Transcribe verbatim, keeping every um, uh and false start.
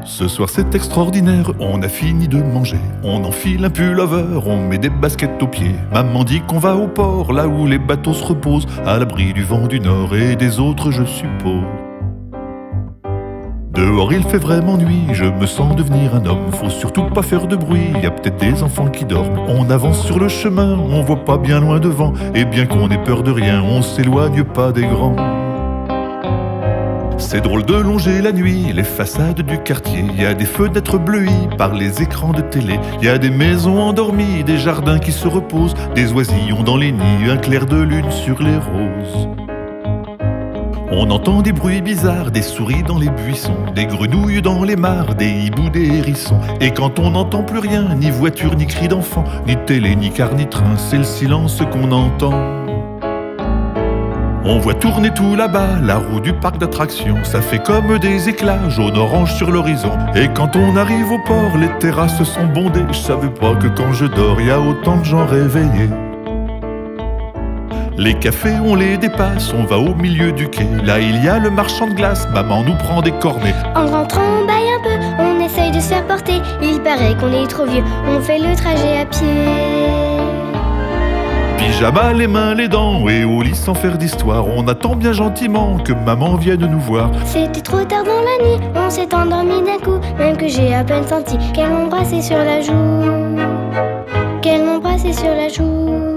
Ce soir c'est extraordinaire, on a fini de manger. On enfile un pullover, on met des baskets aux pieds. Maman dit qu'on va au port, là où les bateaux se reposent, à l'abri du vent du nord et des autres je suppose. Dehors il fait vraiment nuit, je me sens devenir un homme. Faut surtout pas faire de bruit, y a peut-être des enfants qui dorment. On avance sur le chemin, on voit pas bien loin devant. Et bien qu'on ait peur de rien, on s'éloigne pas des grands. C'est drôle de longer la nuit, les façades du quartier. Y a des fenêtres bleuies par les écrans de télé. Y a des maisons endormies, des jardins qui se reposent, des oisillons dans les nids, un clair de lune sur les roses. On entend des bruits bizarres, des souris dans les buissons, des grenouilles dans les mares, des hiboux, des hérissons. Et quand on n'entend plus rien, ni voiture, ni cri d'enfant, ni télé, ni car, ni train, c'est le silence qu'on entend. On voit tourner tout là-bas la roue du parc d'attractions. Ça fait comme des éclats jaune-orange sur l'horizon. Et quand on arrive au port, les terrasses sont bondées. Je savais pas que quand je dors, y a autant de gens réveillés. Les cafés, on les dépasse, on va au milieu du quai. Là, il y a le marchand de glace, maman nous prend des cornets. En rentrant, on baille un peu, on essaye de se faire porter. Il paraît qu'on est trop vieux, on fait le trajet à pied. Pyjama, les mains, les dents, et au lit sans faire d'histoire. On attend bien gentiment que maman vienne nous voir. C'était trop tard dans la nuit, on s'est endormi d'un coup. Même que j'ai à peine senti qu'elle m'embrassait sur la joue. Qu'elle m'embrassait sur la joue.